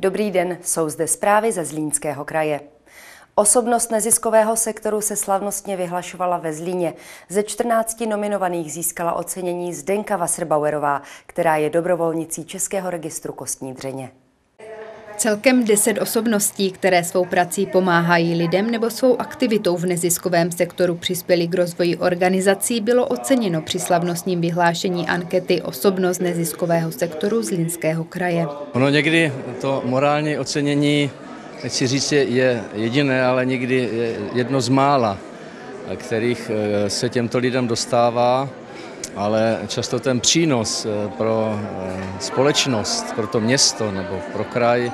Dobrý den, jsou zde zprávy ze Zlínského kraje. Osobnost neziskového sektoru se slavnostně vyhlašovala ve Zlíně. Ze 14 nominovaných získala ocenění Zdenka Wasserbauerová, která je dobrovolnicí Českého registru kostní dřeně. Celkem 10 osobností, které svou prací pomáhají lidem nebo svou aktivitou v neziskovém sektoru přispěly k rozvoji organizací, bylo oceněno při slavnostním vyhlášení ankety Osobnost neziskového sektoru Zlínského kraje. Ono někdy to morální ocenění, nechci říct, je jediné, ale někdy je jedno z mála, kterých se těmto lidem dostává, ale často ten přínos pro společnost, pro to město nebo pro kraj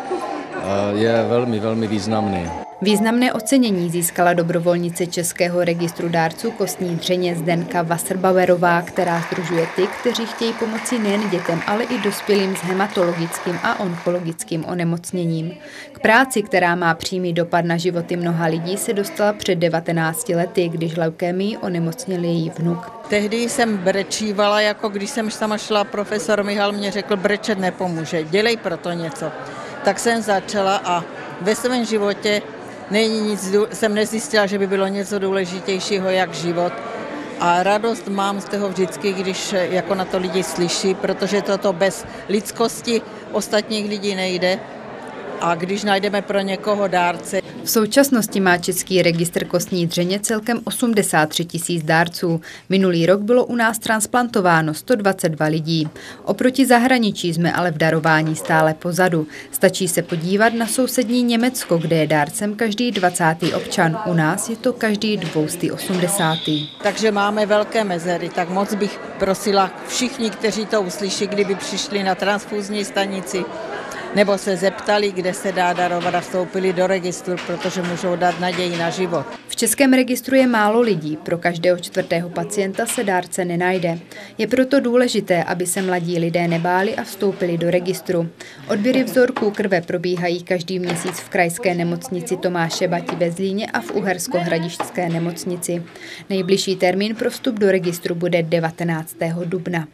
je velmi, velmi významný. Významné ocenění získala dobrovolnice Českého registru dárců kostní dřeně Zdenka Wasserbauerová, která sdružuje ty, kteří chtějí pomoci nejen dětem, ale i dospělým s hematologickým a onkologickým onemocněním. K práci, která má přímý dopad na životy mnoha lidí, se dostala před 19 lety, když leukémií onemocněl její vnuk. Tehdy jsem brečívala, jako když jsem sama šla, profesor Michal mě řekl, brečet nepomůže, dělej proto něco. Tak jsem začala a ve svém životě jsem nezjistila, že by bylo něco důležitějšího jak život. A radost mám z toho vždycky, když jako na to lidi slyší, protože toto bez lidskosti ostatních lidí nejde. A když najdeme pro někoho dárce. V současnosti má Český registr kostní dřeně celkem 83 000 dárců. Minulý rok bylo u nás transplantováno 122 lidí. Oproti zahraničí jsme ale v darování stále pozadu. Stačí se podívat na sousední Německo, kde je dárcem každý 20. občan. U nás je to každý 280. Takže máme velké mezery, tak moc bych prosila všichni, kteří to uslyší, kdyby přišli na transfuzní stanici, nebo se zeptali, kde se dá darovat a vstoupili do registru, protože můžou dát naději na život. V Českém registru je málo lidí, pro každého 4. pacienta se dárce nenajde. Je proto důležité, aby se mladí lidé nebáli a vstoupili do registru. Odběry vzorků krve probíhají každý měsíc v krajské nemocnici Tomáše Bati ve Zlíně a v Uhersko-Hradišťské nemocnici. Nejbližší termín pro vstup do registru bude 19. dubna.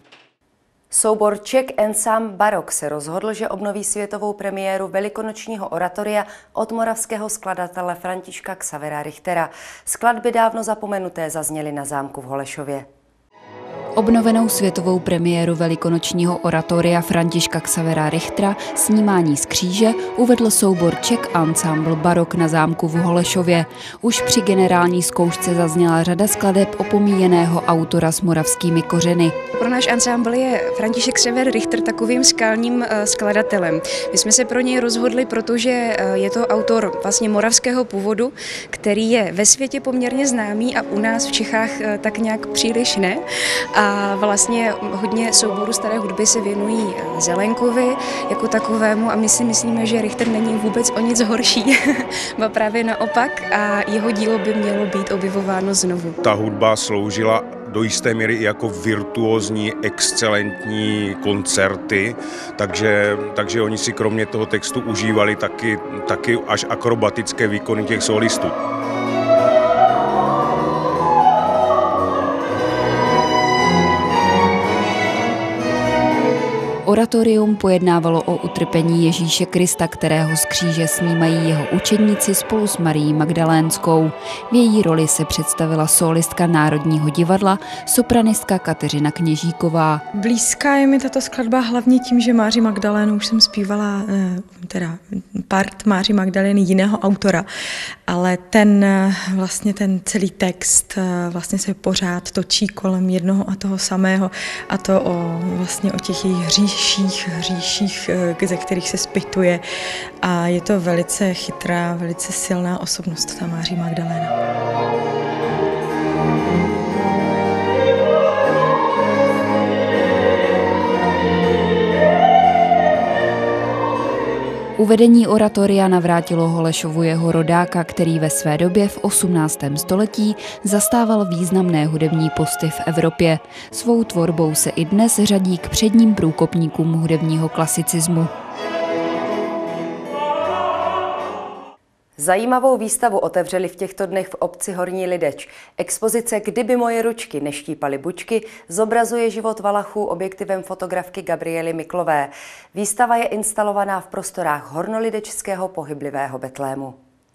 Soubor Czech Ensemble Barok se rozhodl, že obnoví světovou premiéru velikonočního oratoria od moravského skladatele Františka Xavera Richtera. Skladby dávno zapomenuté zazněly na zámku v Holešově. Obnovenou světovou premiéru velikonočního oratoria Františka Xavera Richtera Snímání z kříže uvedl soubor Czech Ensemble Barok na zámku v Holešově. Už při generální zkoušce zazněla řada skladeb opomíjeného autora s moravskými kořeny. Pro náš ansámbl je František Xaver Richter takovým skalním skladatelem. My jsme se pro něj rozhodli, protože je to autor vlastně moravského původu, který je ve světě poměrně známý a u nás v Čechách tak nějak příliš ne. A vlastně hodně souborů staré hudby se věnují Zelenkovi jako takovému a my si myslíme, že Richter není vůbec o nic horší, ba právě naopak a jeho dílo by mělo být objevováno znovu. Ta hudba sloužila do jisté míry i jako virtuózní, excelentní koncerty, takže oni si kromě toho textu užívali taky až akrobatické výkony těch solistů. Oratorium pojednávalo o utrpení Ježíše Krista, kterého z kříže snímají jeho učedníci spolu s Marií Magdalénskou. V její roli se představila sólistka Národního divadla, sopranistka Kateřina Kněžíková. Blízká je mi tato skladba hlavně tím, že Máří Magdalénu už jsem zpívala part Máří Magdalény jiného autora, ale ten celý text vlastně se pořád točí kolem jednoho a toho samého a to o těch jejich hříších, ze kterých se zpytuje a je to velice chytrá, velice silná osobnost, ta Máří Magdaléna. Uvedení oratoria navrátilo Holešovu jeho rodáka, který ve své době v 18. století zastával významné hudební posty v Evropě. Svou tvorbou se i dnes řadí k předním průkopníkům hudebního klasicismu. Zajímavou výstavu otevřeli v těchto dnech v obci Horní Lideč. Expozice Kdyby moje ručky neštípaly bučky zobrazuje život Valachů objektivem fotografky Gabriely Miklové. Výstava je instalovaná v prostorách hornolidečského pohyblivého Betlému.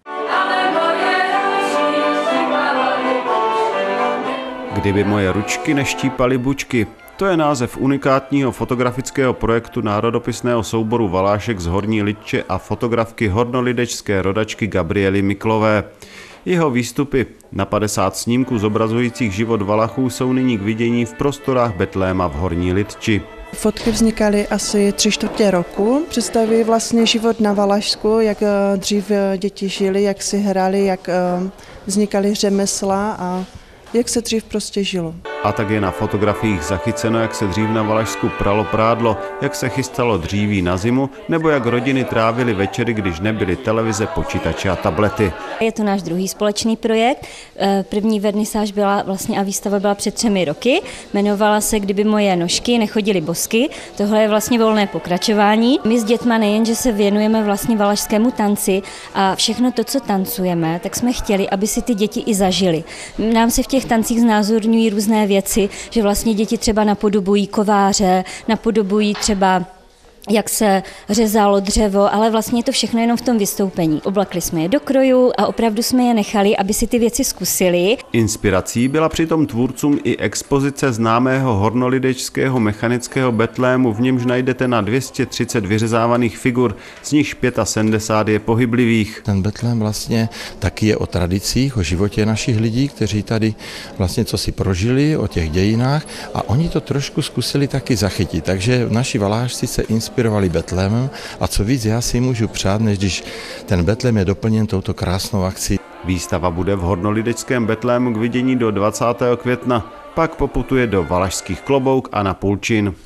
Kdyby moje ručky neštípaly bučky. To je název unikátního fotografického projektu národopisného souboru Valášek z Horní Lidče a fotografky hornolidečské rodačky Gabriely Miklové. Jeho výstupy na 50 snímků zobrazujících život Valachů jsou nyní k vidění v prostorách Betléma v Horní Lidči. Fotky vznikaly asi 3/4 roku. Představují vlastně život na Valašsku, jak dřív děti žili, jak si hráli, jak vznikaly řemesla a jak se dřív prostě žilo. A tak je na fotografiích zachyceno, jak se dřív na Valašsku pralo prádlo, jak se chystalo dříví na zimu, nebo jak rodiny trávily večery, když nebyly televize, počítače a tablety. Je to náš druhý společný projekt. První vernisáž byla vlastně a výstava byla před 3 roky. Jmenovala se Kdyby moje nožky nechodily bosky. Tohle je vlastně volné pokračování. My s dětma nejenže se věnujeme vlastně valašskému tanci a všechno to, co tancujeme, tak jsme chtěli, aby si ty děti i zažili. Nám se v těch tancích znázorňují různé věci, že vlastně děti třeba napodobují kováře, napodobují třeba jak se řezalo dřevo, ale vlastně je to všechno jenom v tom vystoupení. Oblakli jsme je do krojů a opravdu jsme je nechali, aby si ty věci zkusili. Inspirací byla přitom tvůrcům i expozice známého hornolidečského mechanického Betlému, v němž najdete na 230 vyřezávaných figur, z nichž 75 je pohyblivých. Ten Betlém vlastně taky je o tradicích, o životě našich lidí, kteří tady vlastně co si prožili, o těch dějinách a oni to trošku zkusili taky zachytit. Takže naši Valášci se inspirovali Betlémem a co víc já si můžu přát, než když ten Betlém je doplněn touto krásnou akcí. Výstava bude v hornolidečském Betlému k vidění do 20. května, pak poputuje do Valašských Klobouk a na Pulčin.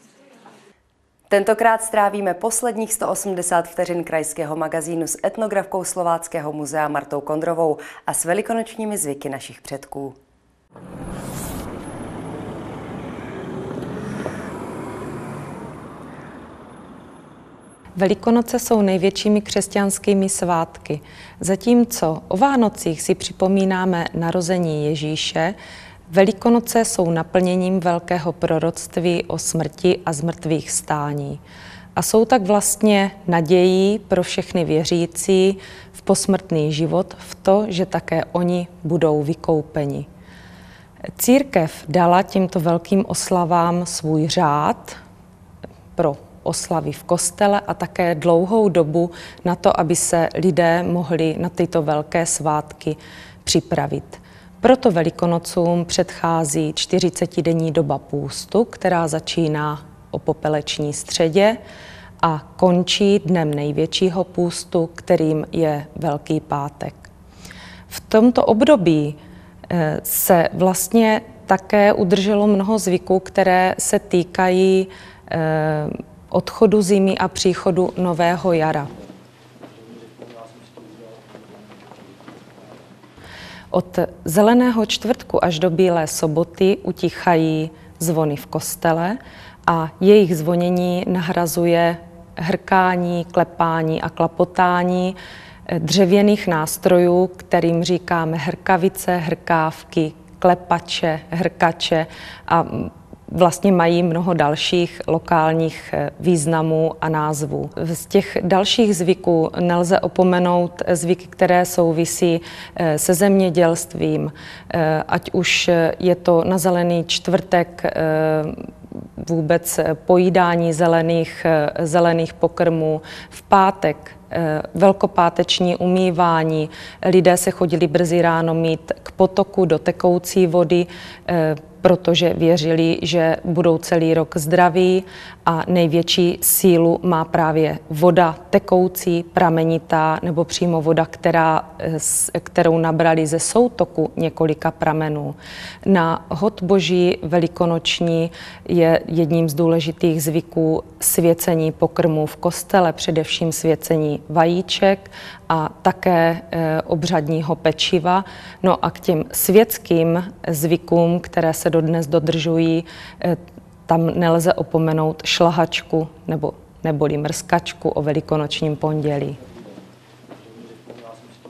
Tentokrát strávíme posledních 180 vteřin krajského magazínu s etnografkou Slováckého muzea Martou Kondrovou a s velikonočními zvyky našich předků. Velikonoce jsou největšími křesťanskými svátky. Zatímco o Vánocích si připomínáme narození Ježíše, Velikonoce jsou naplněním velkého proroctví o smrti a zmrtvých stání. A jsou tak vlastně nadějí pro všechny věřící v posmrtný život, v to, že také oni budou vykoupeni. Církev dala tímto velkým oslavám svůj řád pro oslavy v kostele a také dlouhou dobu na to, aby se lidé mohli na tyto velké svátky připravit. Proto Velikonocům předchází 40denní doba půstu, která začíná o popeleční středě a končí dnem největšího půstu, kterým je Velký pátek. V tomto období se vlastně také udrželo mnoho zvyků, které se týkají odchodu zimy a příchodu nového jara. Od Zeleného čtvrtku až do Bílé soboty utichají zvony v kostele a jejich zvonění nahrazuje hrkání, klepání a klapotání dřevěných nástrojů, kterým říkáme hrkavice, hrkávky, klepače, hrkače a vlastně mají mnoho dalších lokálních významů a názvů. Z těch dalších zvyků nelze opomenout zvyky, které souvisí se zemědělstvím, ať už je to na Zelený čtvrtek vůbec pojídání zelených pokrmů, v pátek velkopáteční umývání. Lidé se chodili brzy ráno mít k potoku do tekoucí vody, protože věřili, že budou celý rok zdraví a největší sílu má právě voda tekoucí, pramenitá nebo přímo voda, kterou nabrali ze soutoku několika pramenů. Na hod boží velikonoční je jedním z důležitých zvyků svěcení pokrmů v kostele, především svěcení vajíček a také obřadního pečiva. No a k těm světským zvykům, které se dodnes dodržují, tam nelze opomenout šlahačku neboli mrskačku o velikonočním pondělí.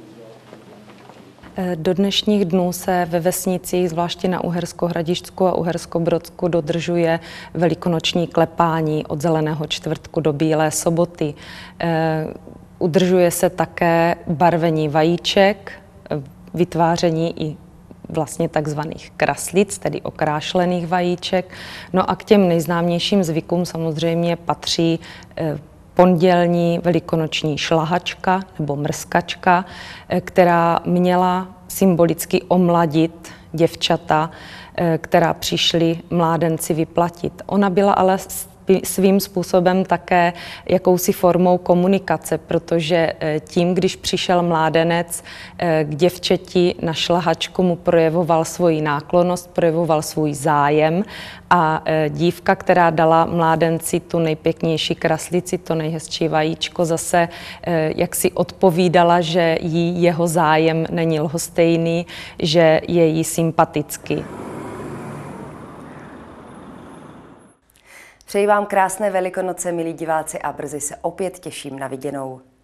Do dnešních dnů se ve vesnicích, zvláště na Uhersko-Hradišťsku a Uhersko-Brodsku, dodržuje velikonoční klepání od Zeleného čtvrtku do Bílé soboty. Udržuje se také barvení vajíček, vytváření i vlastně takzvaných kraslic, tedy okrášlených vajíček. No a k těm nejznámějším zvykům samozřejmě patří pondělní velikonoční šlahačka nebo mrskačka, která měla symbolicky omladit děvčata, která přišli mládenci vyplatit. Ona byla ale svým způsobem také jakousi formou komunikace, protože tím, když přišel mládenec k děvčeti na šlahačku, mu projevoval svoji náklonnost, projevoval svůj zájem a dívka, která dala mládenci tu nejpěknější kraslici, to nejhezčí vajíčko, zase jak si odpovídala, že jí jeho zájem není lhostejný, že je jí sympatický. Přeji vám krásné Velikonoce, milí diváci, a brzy se opět těším na viděnou.